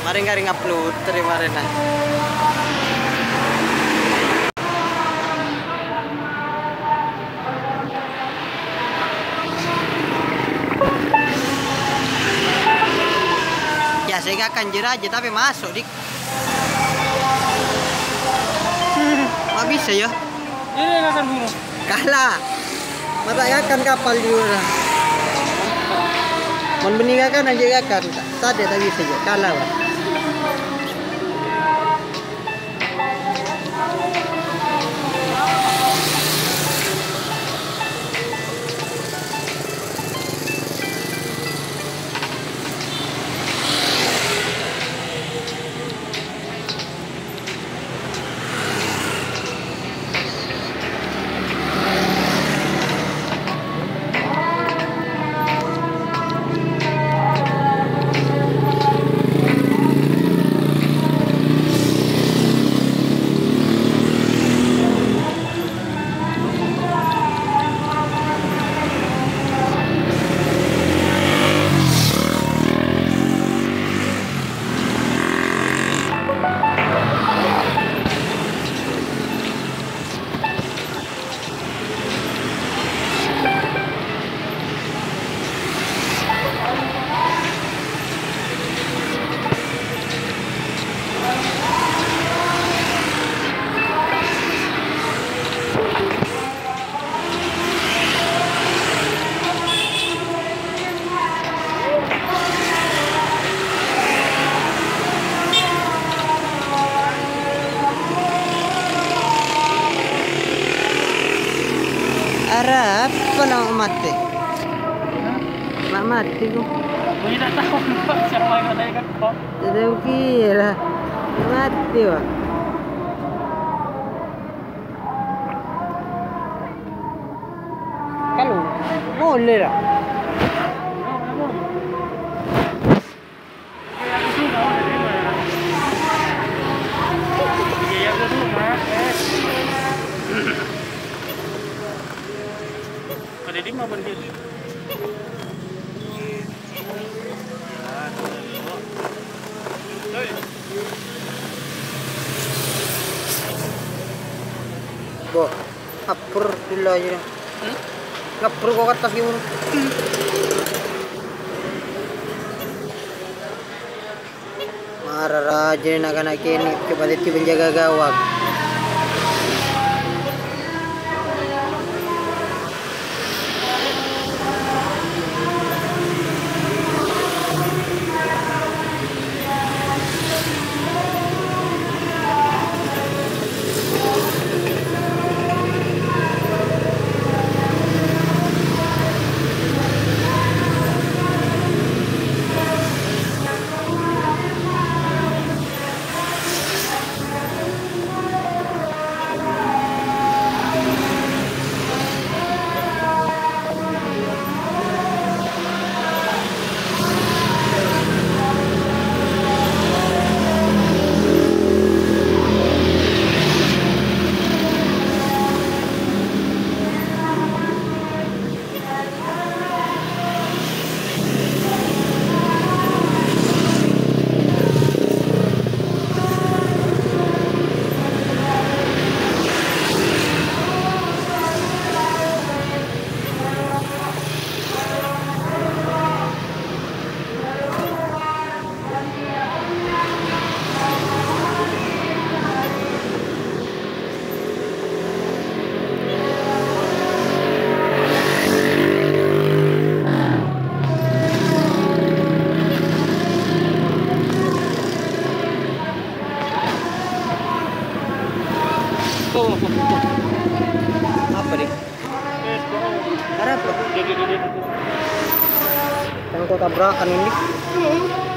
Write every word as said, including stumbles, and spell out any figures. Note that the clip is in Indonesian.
Mari garing upload terima rena. Ya saya akan jera aja tapi masuk dik. Nggak bisa ya. Ini akan bunuh. Kalah. Mata akan kapal juga. Mau meninggalkan aja akan. Tadi tak bisa ya. Kalah. Wak. Arab apa nak mati? Nak mati tu. Saya tak tahu siapa yang ada yang kau. Tidak kira mati wak. Kalau boleh lah. Ada di mana berdiri? Bo, apur dulu aja. Hmm? Ngapur kok atas gimana? Hmm. Marah aja nak-nak ini coba dia menjaga gawang. Apa nih? Ada apa? Yang kau tabrakan ini?